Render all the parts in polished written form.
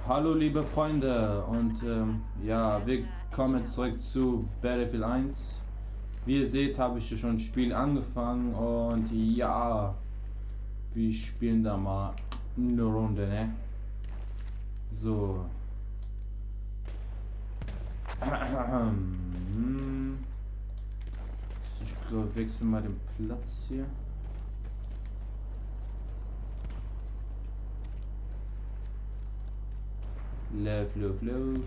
Hallo liebe Freunde und ja, willkommen zurück zu Battlefield 1. Wie ihr seht, habe ich schon ein Spiel angefangen und ja, wir spielen da mal eine Runde, ne? So. Ich wechsle mal den Platz hier. Lauf.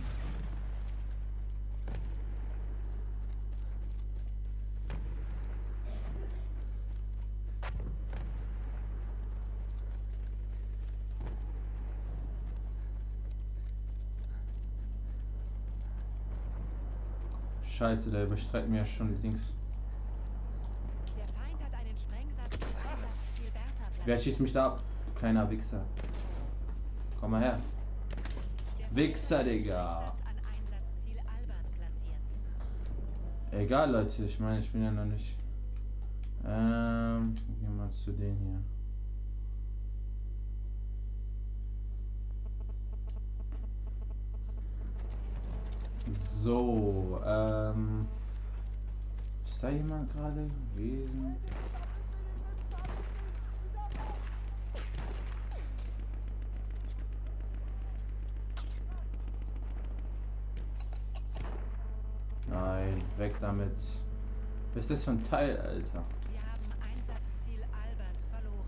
Scheiße, der überstreckt mir ja schon die Dings. Der Feind hat einen Sprengsatz im Einsatzziel Bertha platziert. Wer schießt mich da ab? Kleiner Wichser. Komm mal her. Wichser, Digga. An Einsatzziel Albert platziert. Egal, Leute, ich meine, ich bin ja noch nicht. Gehen wir mal zu denen hier. So, ist da jemand gerade gewesen? Nein, weg damit. Was ist das für ein Teil, Alter? Wir haben Einsatzziel Albert verloren.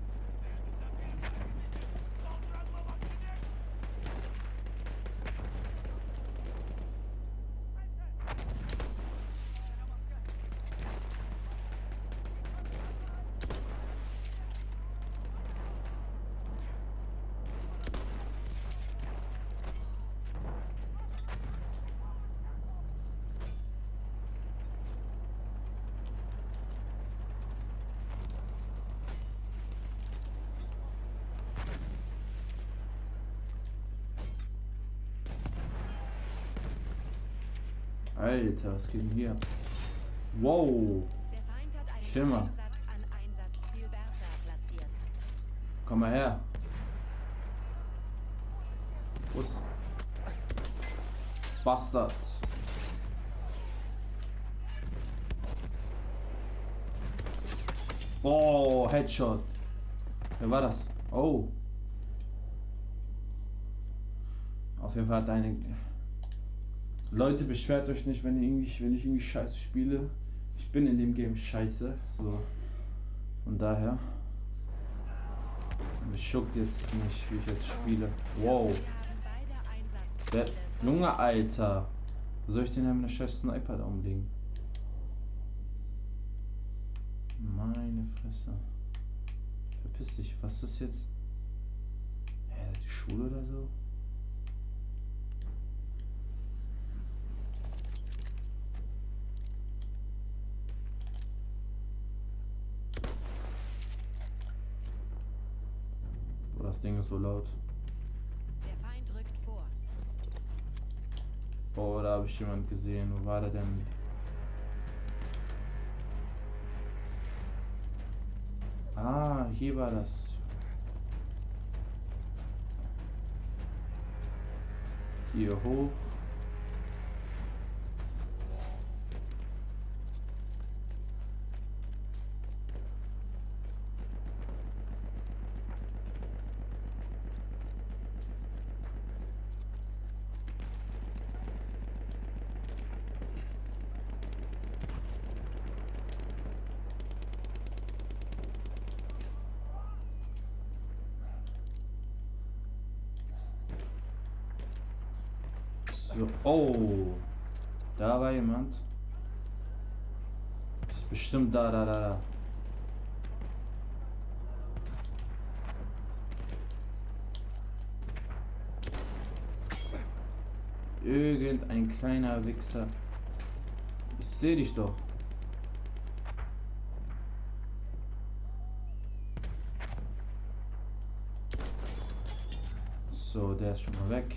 Alter, was geht denn hier? Wow, Der Feind hat einen Schimmer. Sprengsatz an Einsatzziel Bertha platziert. Komm mal her. Los. Bastard. Oh, Headshot. Wer war das? Oh. Auf jeden Fall hat eine. Leute, beschwert euch nicht, wenn ich irgendwie scheiße spiele. Ich bin in dem Game scheiße. So. Von daher. Mich schuckt jetzt nicht, wie ich jetzt spiele. Wow. Wir haben beide Der Einsatzziele Junge, Alter. Wo soll ich denn eine scheiß Sniper da umlegen? Meine Fresse. Verpiss dich. Was ist das jetzt? Hä, die Schule oder so? Oh, das Ding ist so laut. Der Feind rückt vor. Oh, da habe ich jemand gesehen. Wo war der denn? Ah, hier war das. Hier hoch. So. Oh, da war jemand. Ist bestimmt da. Irgendein kleiner Wichser. Ich sehe dich doch. So, der ist schon mal weg.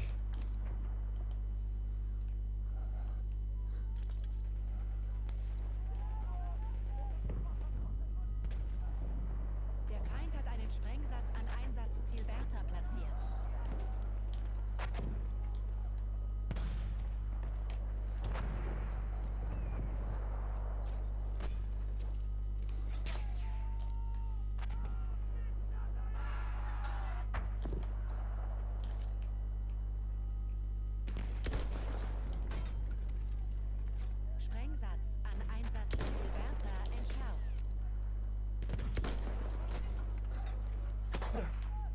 Der Feind hat einen Sprengsatz an Einsatzziel Bertha platziert.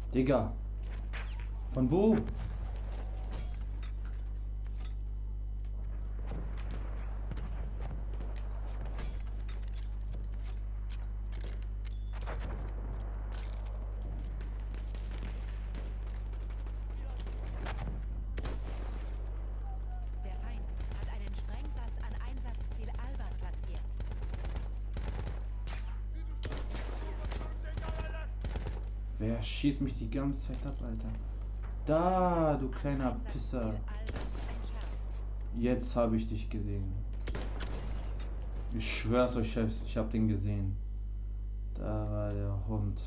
Digga. Von wo? Der Feind hat einen Sprengsatz an Einsatzziel Albert platziert. Wer schießt mich die ganze Zeit ab, Alter? Da, du kleiner Pisser. Albert entschärft. Jetzt habe ich dich gesehen. Ich schwör's euch, ich hab den gesehen. Da war der Hund.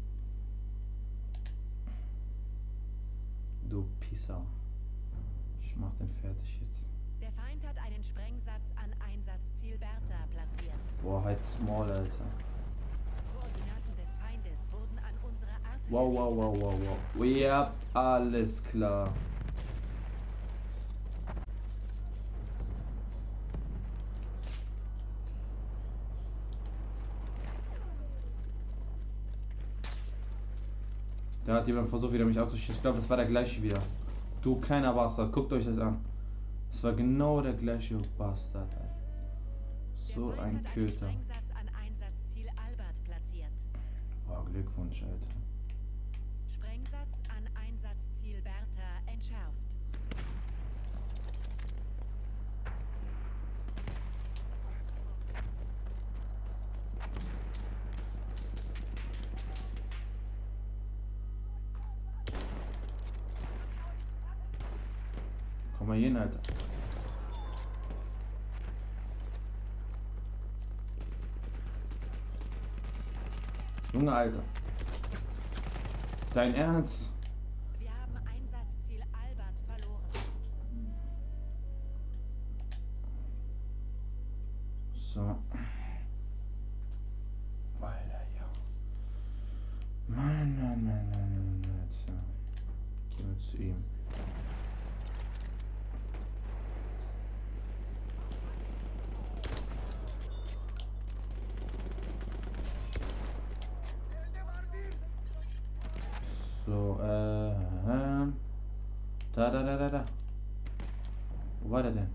Du Pisser. Ich mach den fertig jetzt. Der Feind hat einen Sprengsatz an Einsatzziel Bertha platziert. Boah, halt small, Alter. Koordinaten des Feindes wurden an unsere Artillerie Wow, wow, wow, wow, wow. Ja, alles klar. Da hat jemand versucht, wieder mich abzuschießen. Ich glaube, das war der gleiche wieder. Du kleiner Bastard, guckt euch das an. Das war genau der gleiche Bastard. Alter. So Der Feind ein hat einen Köter. Sprengsatz an Einsatzziel Albert platziert. Boah, Glückwunsch, Alter. Sprengsatz an Einsatzziel Bertha entschärft. Komm mal hier hin, Alter. Junge, Alter. Dein Ernst? Wir haben Einsatzziel Albert verloren. So. Alter, ja. Mann. Alter. Gehen wir zu ihm. So, Da. Wo war der denn?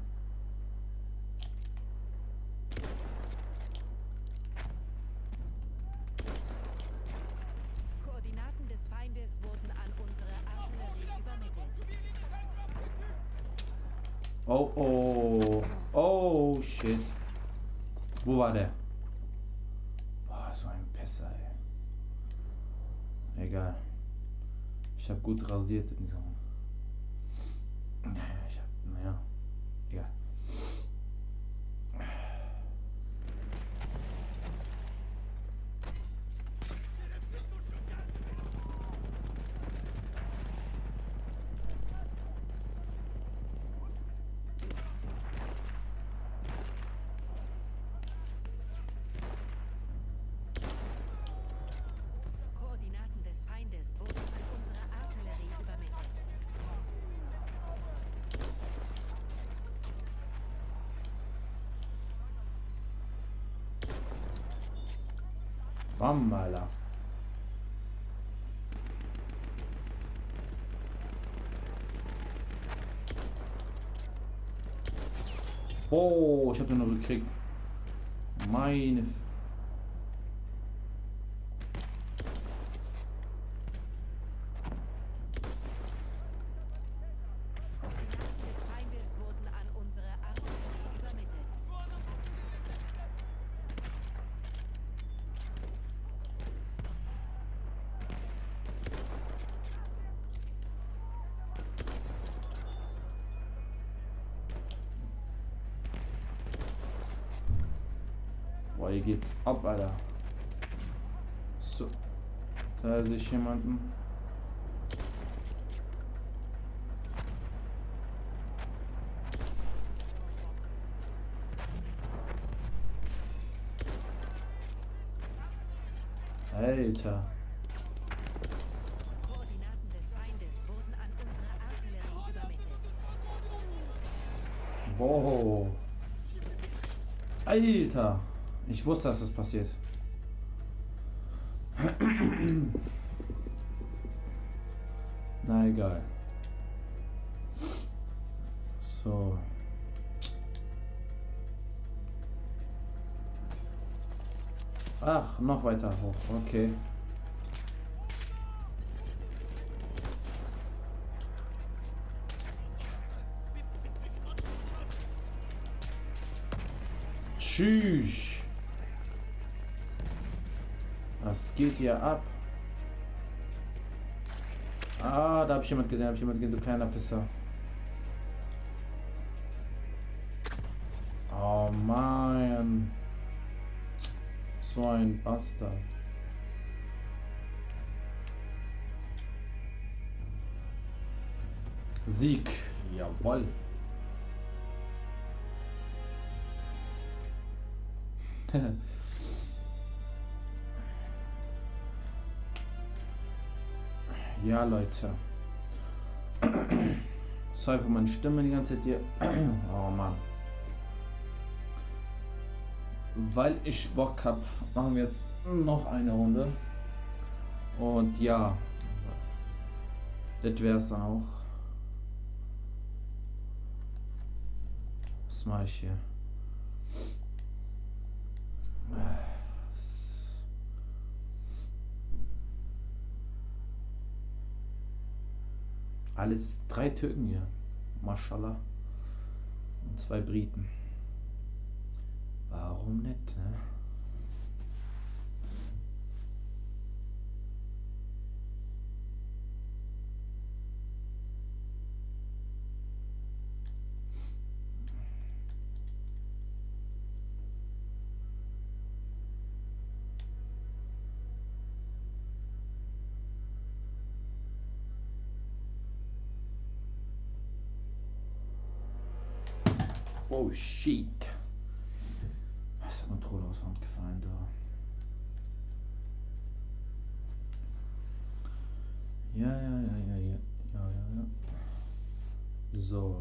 Koordinaten des Feindes wurden an unsere Artillerie übermittelt. Oh, shit. Wo war der? Boah, so ein Pisser, ey. Egal. Ich hab gut rasiert in diesem. Naja. Egal. Koordinaten des Feindes wurden an unsere Artillerie übermittelt. Bam, Alter. Oh, ich hab den noch gekriegt. Meine. Koordinaten des Feindes wurden an unsere Artillerie übermittelt. Boah, hier geht's ab, Alter. So. Da sehe ich jemanden. Alter. Koordinaten des Feindes wurden an unsere Artillerie übermittelt. Wow. Alter. Ich wusste, dass das passiert. Na egal. So. Ach, noch weiter hoch. Okay. Tschüss. Was geht hier ab? Ah, da habe ich jemand gesehen, so kleiner Pisser. Oh Mann. So ein Bastard. Sieg. Jawohl. Ja, Leute. Sorry für meine Stimme die ganze Zeit hier. Oh Mann. Weil ich Bock hab, machen wir jetzt noch eine Runde. Und ja, das wär's dann auch. Was mache ich hier? Alles 3 Türken hier. Maschallah. Und 2 Briten. Warum nicht, ne? Oh shit. Was ist der Controller aus der Hand gefallen da? Ja. So.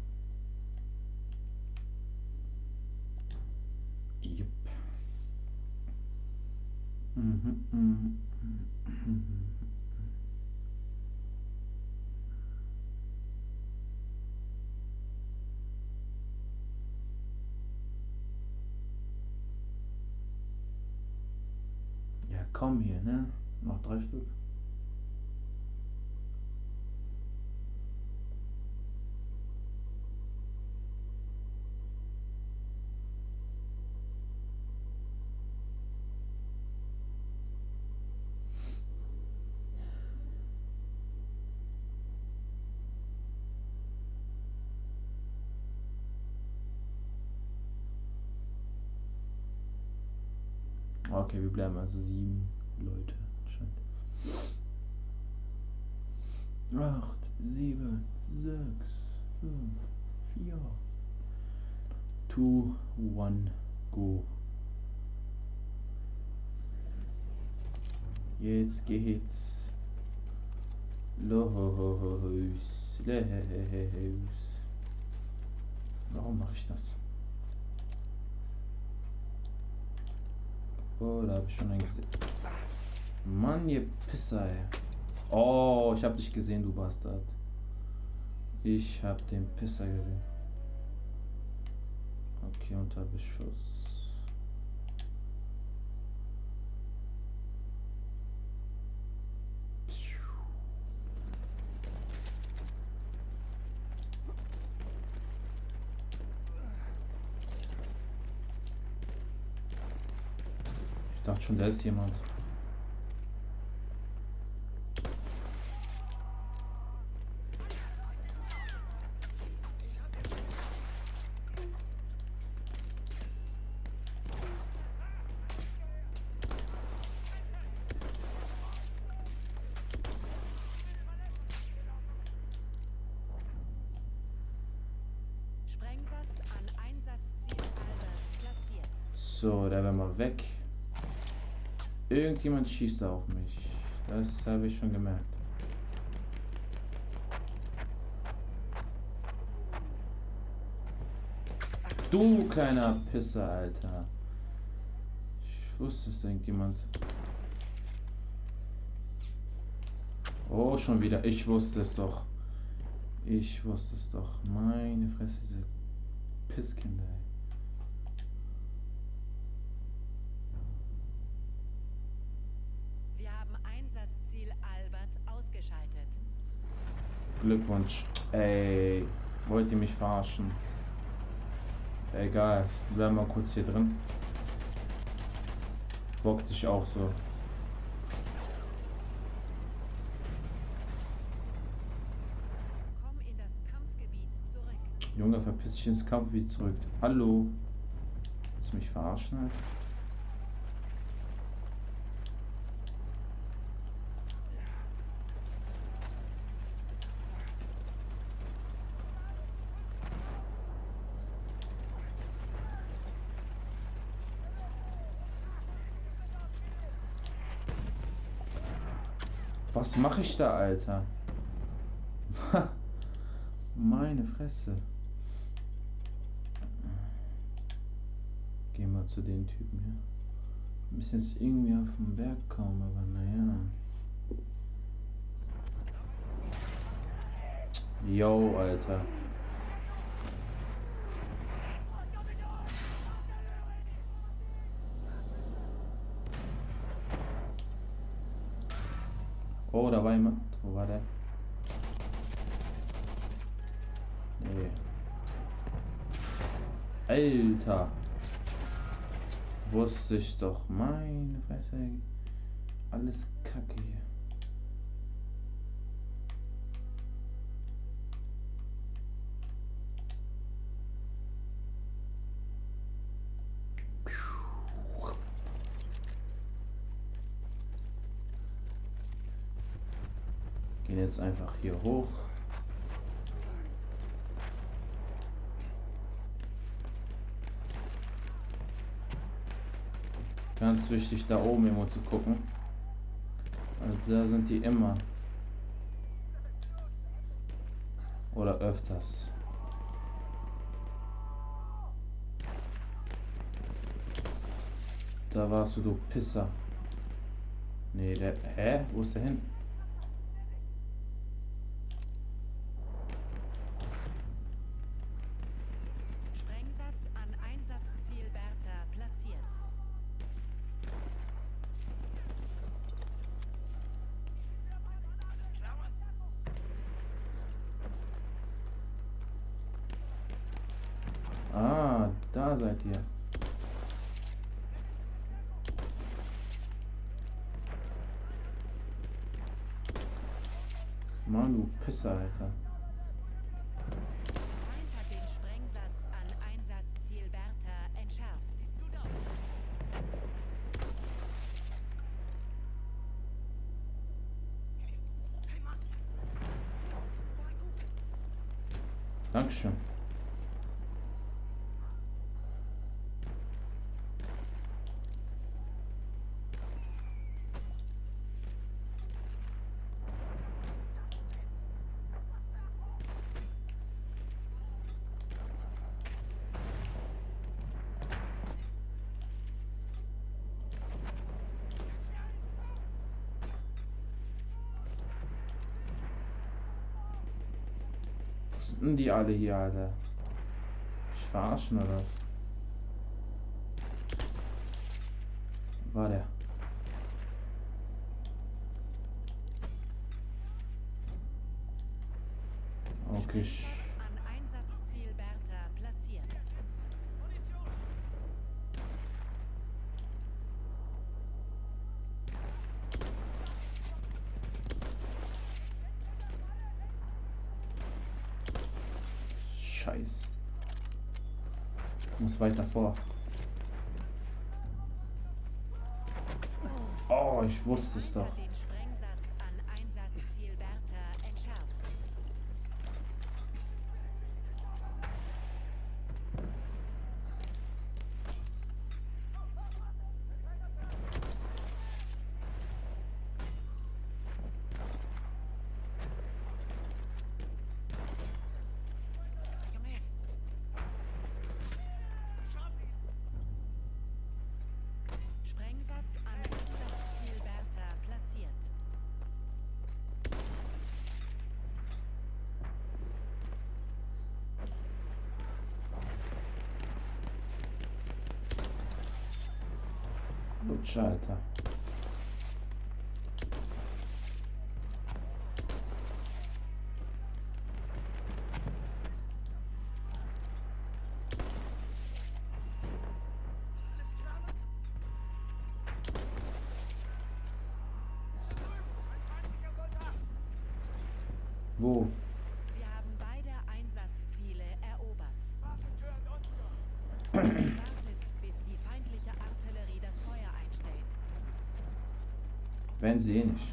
Jupp. Ja, komm hier, ne? Noch 3 Stück. Okay, wir bleiben also 7 Leute. 8, 7, 6, 5, 4, 2, 1, go. Jetzt geht's los. Warum mache ich das? Oh, da habe ich schon einen gesehen. Mann, ihr Pisser, ey. Oh, ich hab dich gesehen, du Bastard. Ich hab den Pisser gesehen. Okay, unter Beschuss. Ich dachte schon, da ist jemand. Sprengsatz an Einsatzziel Albert platziert. So, der wäre mal weg. Irgendjemand schießt da auf mich. Das habe ich schon gemerkt. Du kleiner Pisser, Alter. Ich wusste es, irgendjemand. Oh, schon wieder. Ich wusste es doch. Ich wusste es doch. Meine Fresse, diese Pisskinder. Ey. Wir haben Einsatzziel Albert ausgeschaltet. Glückwunsch. Ey, wollt ihr mich verarschen? Egal, bleiben wir kurz hier drin. Bockt sich auch so. Komm in das Kampfgebiet zurück. Junge, verpiss dich ins Kampfgebiet zurück. Hallo? Willst du mich verarschen, Alter? Was mache ich da, Alter? Meine Fresse. Gehen wir zu den Typen hier. Wir müssen jetzt irgendwie auf den Berg kommen, aber naja. Yo, Alter. Oh, da war jemand. Wo war der? Nee. Alter. Wusste ich doch. Meine Fresse. Alles Kacke hier. Gehen jetzt einfach hier hoch. Ganz wichtig, da oben immer zu gucken. Also da sind die immer. Oder öfters. Da warst du Pisser. Nee, der. Hä? Wo ist der hin? Sprengsatz an Einsatzziel Bertha platziert. Ah, da seid ihr. Mann, du Pisser, Alter. Feind hat den Sprengsatz an Einsatzziel Bertha entschärft. Dankeschön. Sind die alle hier, Alter? Ich verarschen oder was? War der? Okay. Sprengsatz an Einsatzziel Bertha platziert. Scheiß. Ich muss weiter vor. Oh, ich wusste es Feind doch. hat den Sprengsatz an Einsatzziel Bertha entschärft. Sprengsatz an Einsatzziel Bertha platziert. Lutscher, Alter. Wo? Wir haben beide Einsatzziele erobert. Wartet, bis die feindliche Artillerie das Feuer einstellt. Werden sie eh nicht.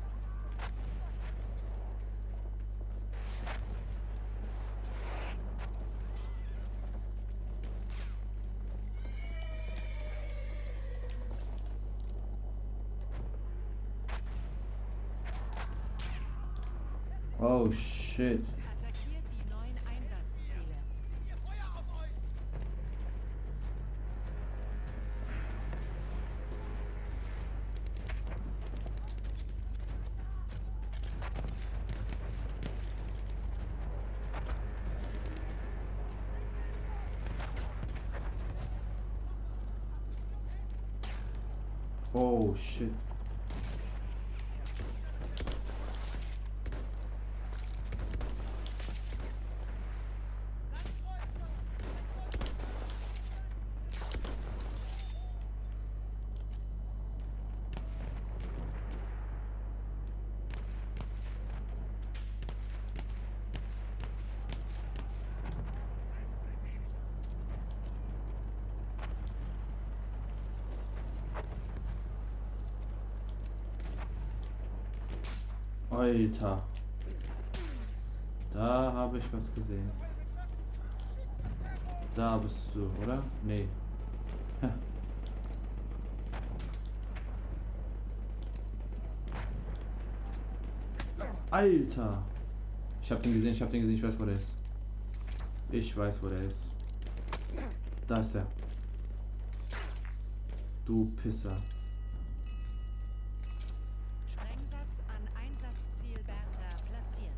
Oh shit. Attackiert die neuen Einsatzziele. Oh shit. Alter. Da habe ich was gesehen. Da bist du, oder? Nee. Alter. Ich hab den gesehen, ich weiß, wo der ist. Ich weiß, wo der ist. Da ist er. Du Pisser. Sprengsatz an Einsatzziel Bertha platziert.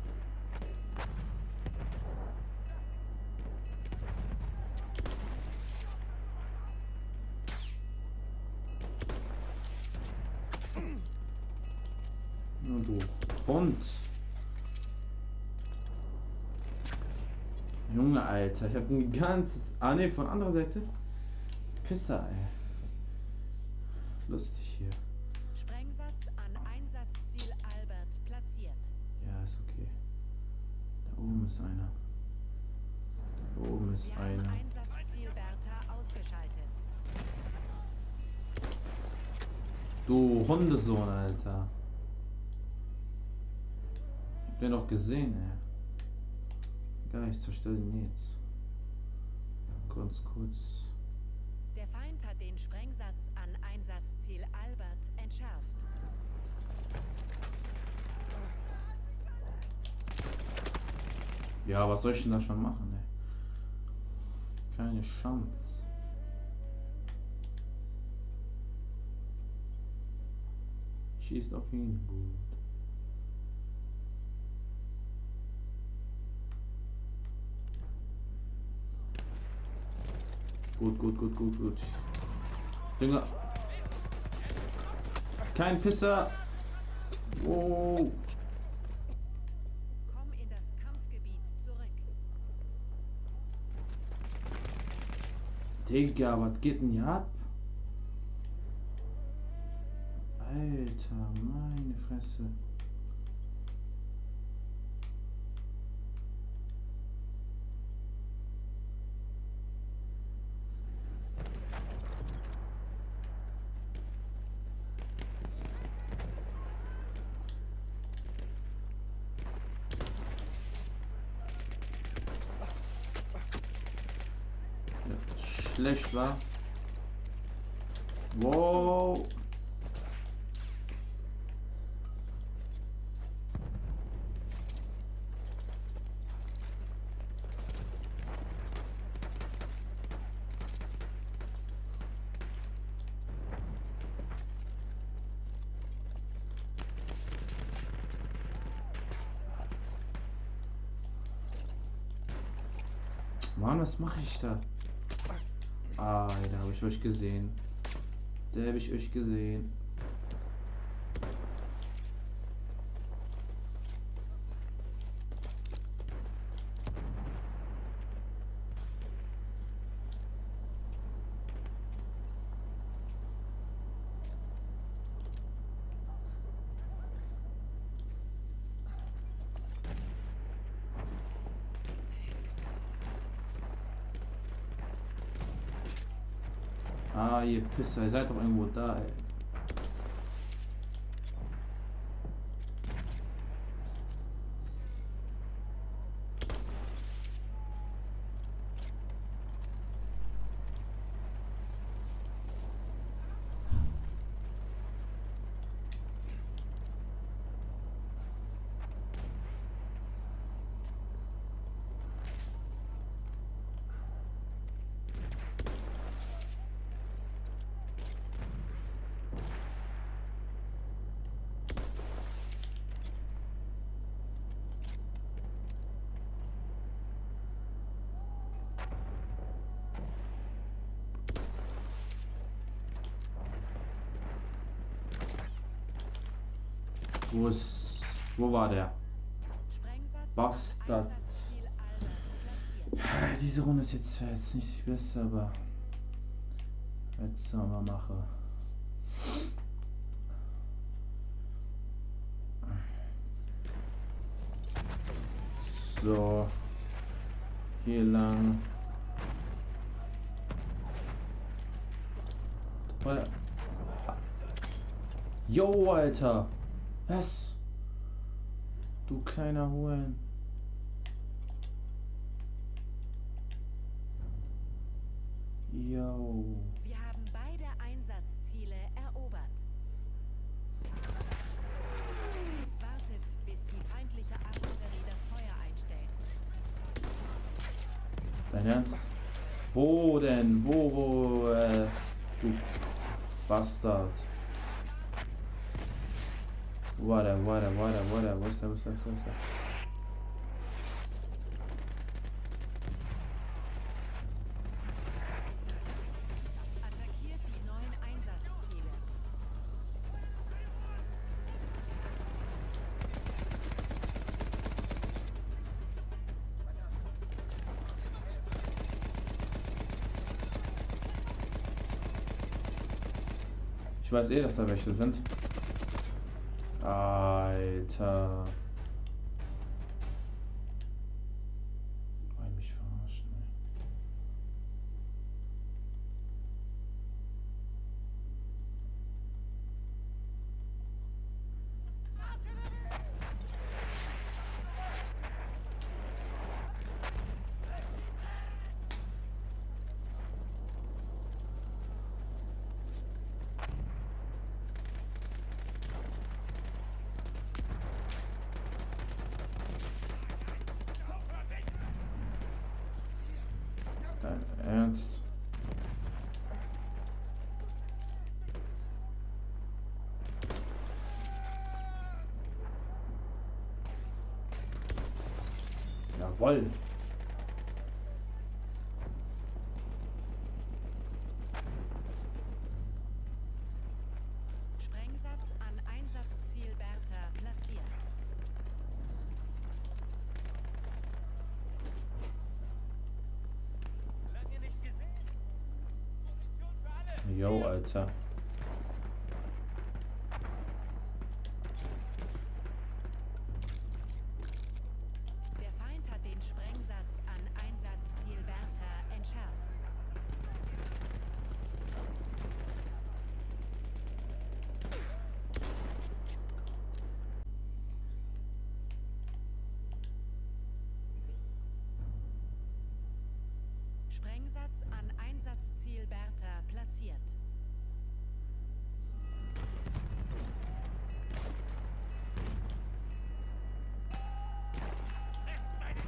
Nur du. Und. Junge, Alter. Ich hab ein ganzes. Ah, ne, von anderer Seite. Pisser, ey. Lustig hier. Sprengsatz an Einsatzziel Albert platziert. Ja, ist okay. Da oben ist einer. Da oben ist Wir haben einer. Einsatzziel Bertha ausgeschaltet. Du Hundesohn, Alter. Ich hab den doch gesehen, ey. Egal, ich zerstöre den jetzt. Ganz kurz. Der Feind hat den Sprengsatz an Einsatzziel Albert entschärft. Ja, was soll ich denn da schon machen, ey? Keine Chance. Schießt auf ihn, gut. Gut. Junge. Kein Pisser. Wow. Komm in das Kampfgebiet zurück. Digga, was geht denn hier ab? Alter, meine Fresse. Schlecht war. Wow. Mann, was mache ich da? Ah, da habe ich euch gesehen. Da habe ich euch gesehen. Ah, ihr Pisser, ihr seid doch irgendwo da, ey. Wo war der? Sprengsatz Bastard. Einsatzziel Albert platziert. Diese Runde ist jetzt zwar jetzt nicht die beste, aber jetzt mal mache. So, hier lang. Jo, Alter. Was? Du kleiner Huren. Jo. Wir haben beide Einsatzziele erobert. Wartet, bis die feindliche Artillerie das Feuer einstellt. Dein Ernst? Wo denn? Wo, du Bastard. Wo ist der? Attackiert die neuen Einsatzziele. Ich weiß eh, dass da welche sind. Alter. Wollen mich verarschen, ey. Dein Ernst? Jawohl. Sprengsatz an Einsatzziel Bertha platziert. Lange nicht gesehen. Munition für alle. Jo, Alter. Der Feind hat den Sprengsatz an Einsatzziel Bertha entschärft. Sprengsatz an Einsatzziel Bertha platziert. Fest meine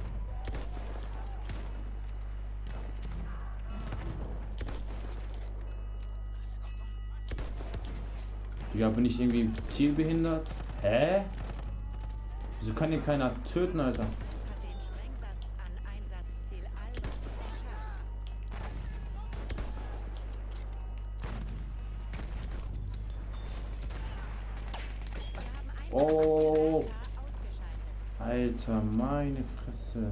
Digga, bin ich irgendwie zielbehindert? Hä? Wieso kann hier keiner töten, Alter? Hat den Sprengsatz an Einsatzziel Albert entschärft. Oh, Bertha ausgeschaltet. Alter, meine Fresse.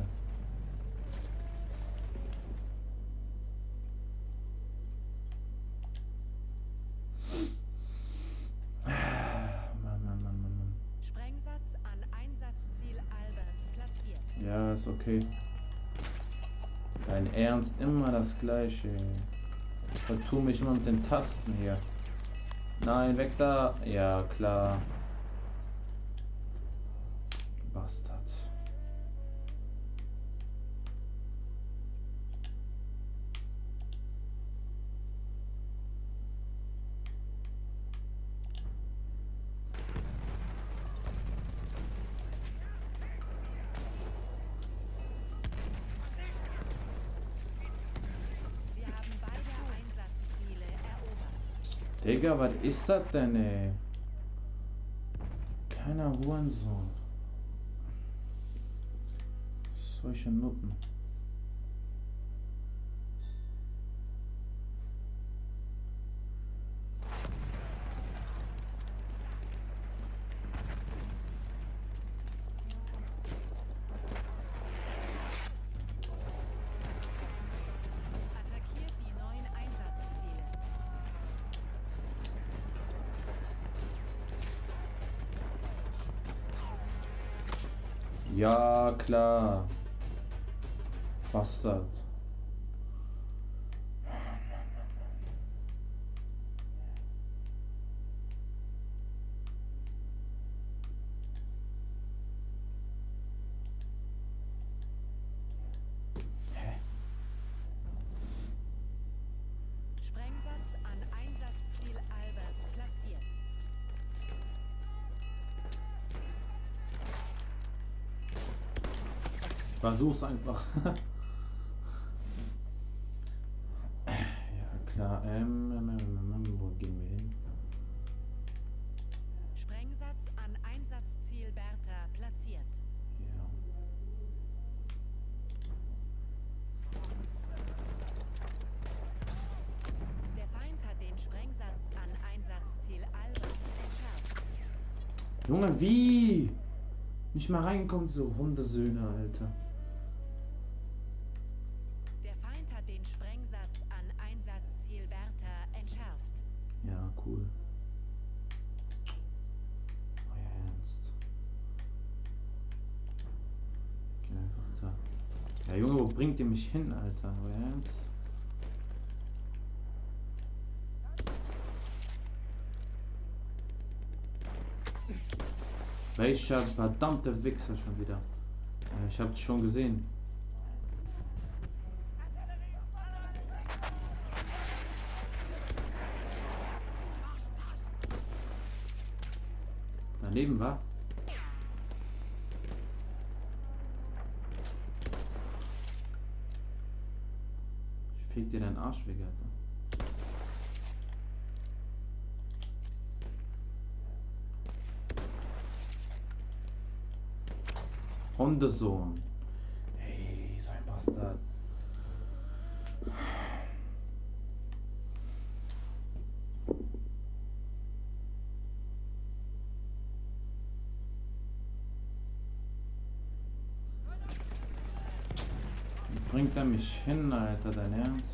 Mann. Sprengsatz an Einsatzziel Albert platziert. Ja, ist okay. Dein Ernst, immer das Gleiche. Ich vertue mich immer mit den Tasten hier. Nein, weg da. Ja, klar. Bastard. Wir haben beide Einsatzziele erobert. Digga, was ist das denn, ey? Keiner Hurensohn. Solche Nutten. Attackiert die neuen Einsatzziele. Ja, klar. Bastard. Hä? Sprengsatz an Einsatzziel Albert platziert. Versuch's einfach. Ja, klar. Wo gehen wir hin? Sprengsatz an Einsatzziel Bertha platziert. Ja. Der Feind hat den Sprengsatz an Einsatzziel Albert entschärft. Junge, wie? Nicht mal reinkommt, so Hundesöhne, Alter. Der Feind hat den Sprengsatz an Einsatzziel Bertha entschärft. Ja, cool. Euer Ernst. Geh einfach da. Ja, Junge, wo bringt ihr mich hin, Alter? Euer Ernst? Welcher verdammte Wichser schon wieder. Ich hab dich schon gesehen. Daneben war. Ich fick dir deinen Arsch weg, Alter. Hundesohn. Hey, so ein Bastard. Wie bringt er mich hin, Alter, dein Ernst?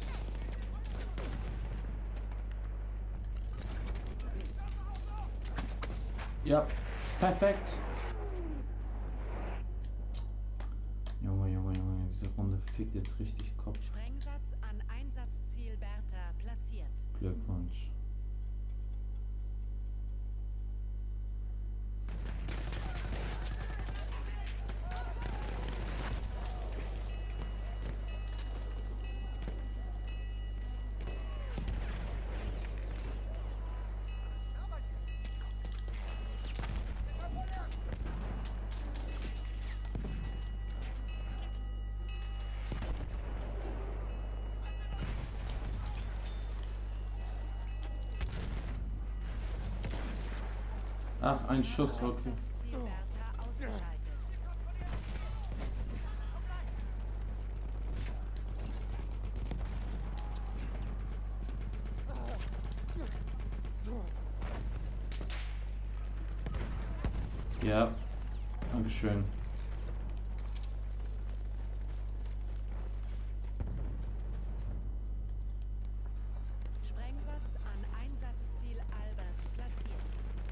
Ja, perfekt. Junge, diese Runde fickt jetzt richtig Kopf. Sprengsatz an Einsatzziel Bertha platziert. Glückwunsch. Ach, ein Schuss, okay. Einsatzziel Bertha ausgeschaltet. Ja, Dankeschön. Sprengsatz an Einsatzziel Albert platziert.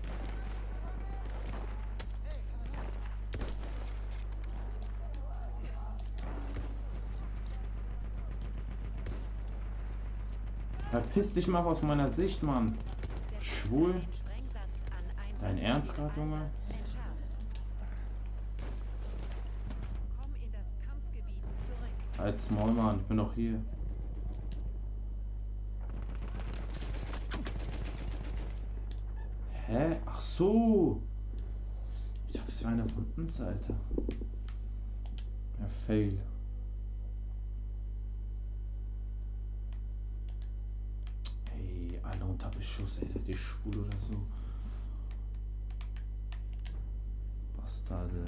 Verpiss dich mal aus meiner Sicht, Mann. Der Schwul? Feind hat den Sprengsatz an Dein Einsatzziel Ernst grad, Junge? Albert entschärft. Komm in das Kampfgebiet zurück. Als Maul, Mann. Ich bin doch hier. Hä? Ach so. Ich dachte, es wäre einer von uns, Alter. Ja, fail. Hey, alle unter Beschuss, ey. Seid ihr schwul oder so? Bastarde.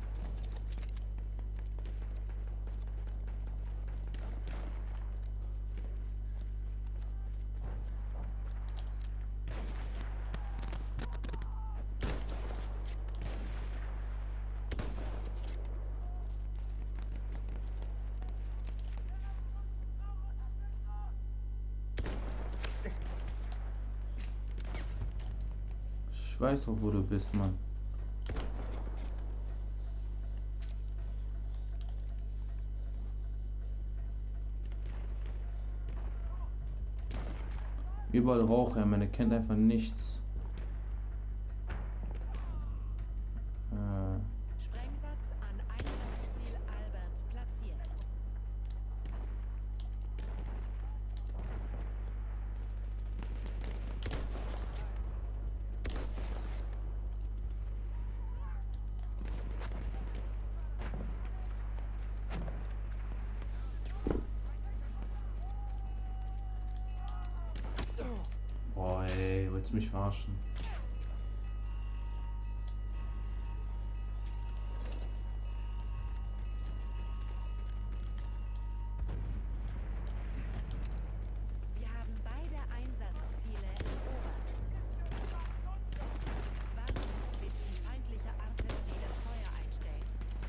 Ich weiß doch, wo du bist, Mann. Überall Rauch, ja, man erkennt einfach nichts. Sprengsatz an Einsatzziel Albert platziert. Boah, ey, willst du mich verarschen? Wir haben beide Einsatzziele erobert. Wartet, bis die feindliche Artillerie das Feuer einstellt.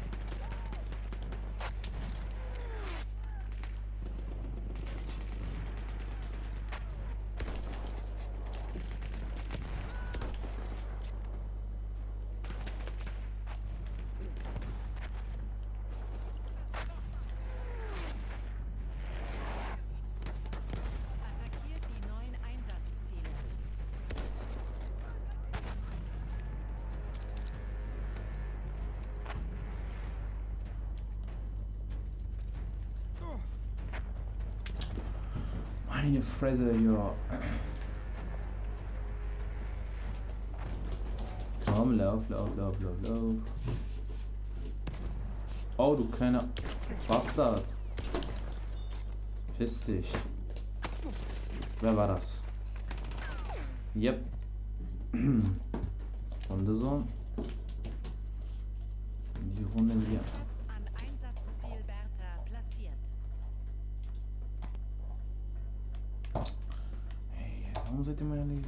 Attackiert die neuen Einsatzziele. Meine Fresse, ja. Komm, lauf, lauf, lauf, lauf, lauf. Oh, du kleiner Bastard. Piss dich. Wer war das? Yep. Runde so. Die Runde hier. Schatz an Einsatzziel Bertha platziert. Hey, warum seid ihr mal nicht?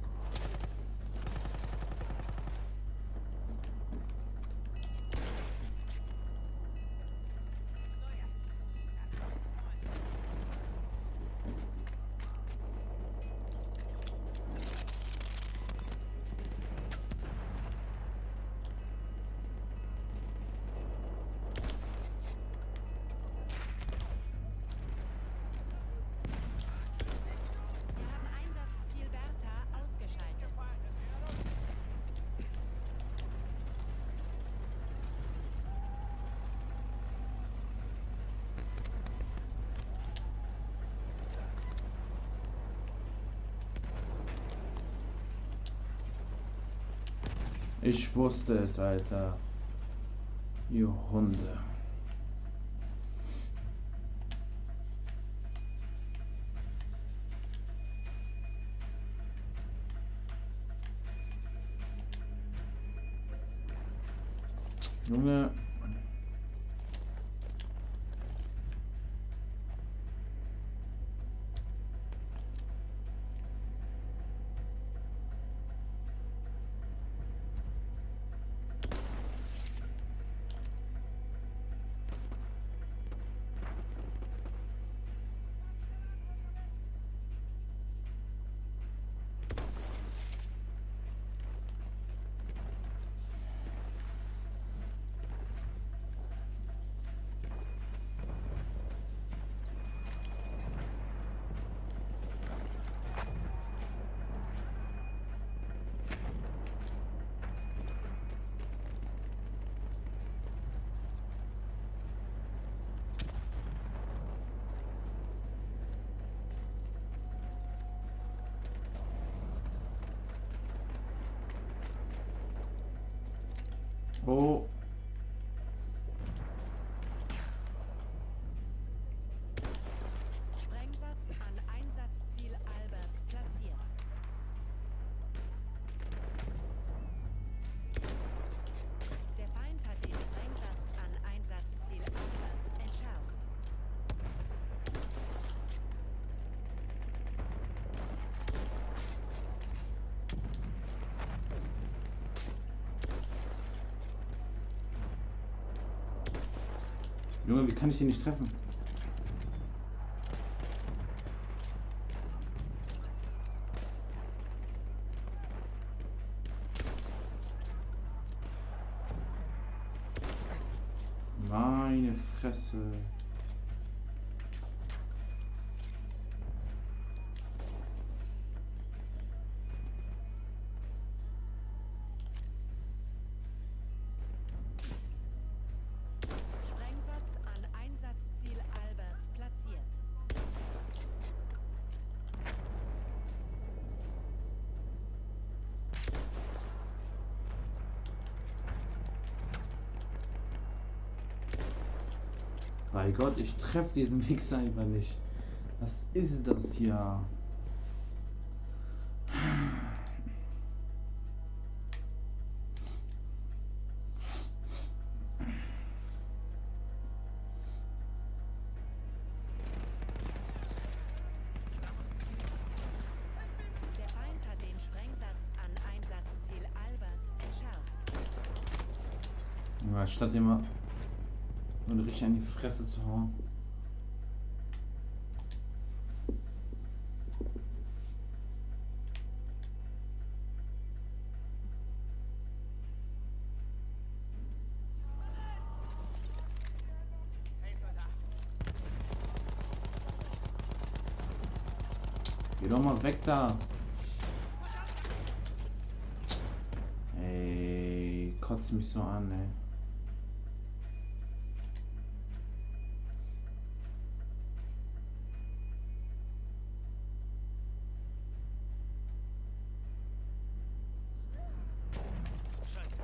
Wir haben Einsatzziel Bertha ausgeschaltet. Ich wusste es, Alter. Ihr Hunde. Junge. Oh. Sprengsatz an Einsatzziel Albert platziert. Der Feind hat den Sprengsatz an Einsatzziel Albert entschärft. Junge, wie kann ich den nicht treffen? Meine Fresse. Sprengsatz an Einsatzziel Albert platziert. Bei Gott, ich treffe diesen Wichser einfach nicht. Was ist das hier? Der Feind hat den Sprengsatz an Einsatzziel Albert entschärft. Ja, statt immer und richtig an die Fresse zu hauen. Hey, Soldat. Geh doch mal weg da. Ey, kotzt mich so an, ey. Scheiße.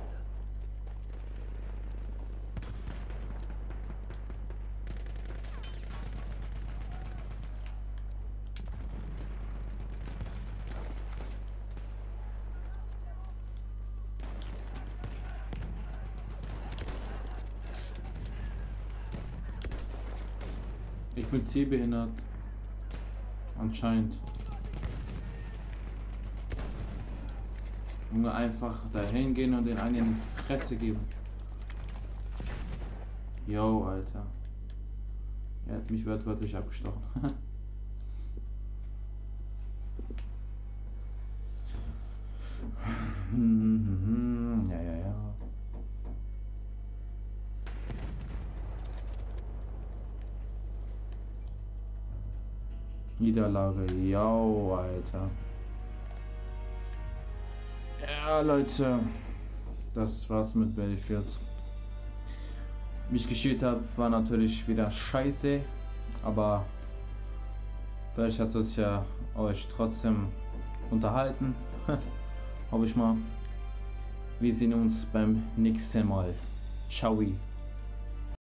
Ich bin zielbehindert. Anscheinend. Junge, einfach da hingehen und den einen in die Fresse geben. Yo, Alter. Er hat mich wortwörtlich abgestochen. Ja, ja, ja. Niederlage, yo, Alter. Ja, Leute, das war's mit Battlefield. Wie ich gespielt habe, war natürlich wieder scheiße, aber vielleicht hat es ja euch trotzdem unterhalten. Hoffe ich mal. Wir sehen uns beim nächsten Mal. Ciao.